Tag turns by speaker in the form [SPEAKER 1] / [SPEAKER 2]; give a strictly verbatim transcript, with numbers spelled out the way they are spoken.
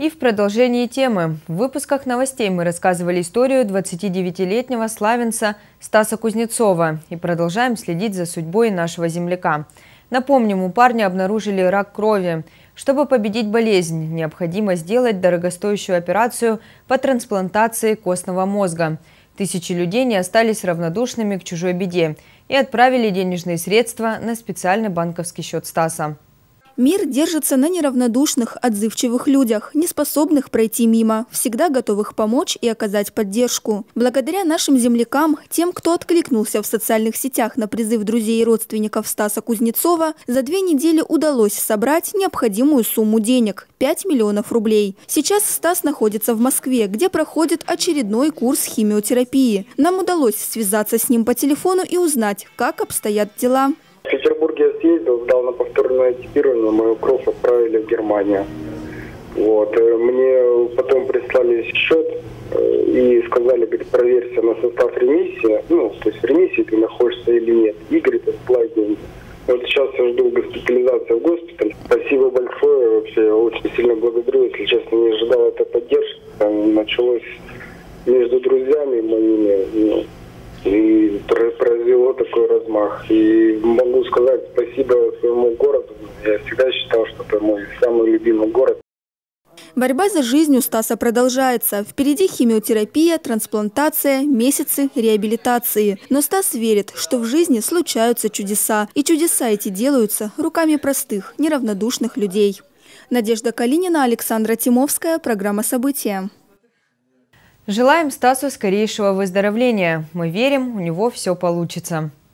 [SPEAKER 1] И в продолжении темы. В выпусках новостей мы рассказывали историю двадцатидевятилетнего славянца Стаса Кузнецова и продолжаем следить за судьбой нашего земляка. Напомним, у парня обнаружили рак крови. Чтобы победить болезнь, необходимо сделать дорогостоящую операцию по трансплантации костного мозга. Тысячи людей не остались равнодушными к чужой беде и отправили денежные средства на специальный банковский счет Стаса.
[SPEAKER 2] Мир держится на неравнодушных, отзывчивых людях, не способных пройти мимо, всегда готовых помочь и оказать поддержку. Благодаря нашим землякам, тем, кто откликнулся в социальных сетях на призыв друзей и родственников Стаса Кузнецова, за две недели удалось собрать необходимую сумму денег – пять миллионов рублей. Сейчас Стас находится в Москве, где проходит очередной курс химиотерапии. Нам удалось связаться с ним по телефону и узнать, как обстоят дела.
[SPEAKER 3] В Петербурге я съездил, сдал на повторное типирование, мою кровь отправили в Германию. Вот. Мне потом прислали счет и сказали, говорит, проверься на состав ремиссии, ну, то есть в ремиссии ты находишься или нет. И, говорит, отплать деньги. Вот сейчас я жду госпитализации в госпиталь. Спасибо большое, вообще очень сильно благодарю, если честно, не ожидал этой поддержки. Там началось между друзьями моими, ну, и произвело такой размах. И могу сказать спасибо своему городу. Я всегда считал, что это мой самый любимый город.
[SPEAKER 2] Борьба за жизнь у Стаса продолжается. Впереди химиотерапия, трансплантация, месяцы реабилитации. Но Стас верит, что в жизни случаются чудеса. И чудеса эти делаются руками простых, неравнодушных людей. Надежда Калинина, Александра Тимовская. Программа «События».
[SPEAKER 1] Желаем Стасу скорейшего выздоровления. Мы верим, у него все получится.